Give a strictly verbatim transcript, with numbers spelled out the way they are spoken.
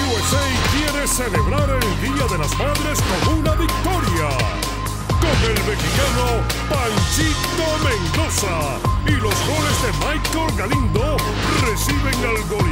S A quiere celebrar el Día de las Madres con una victoria. Con el mexicano Panchito Mendoza y los goles de Michael Galindo reciben al goleador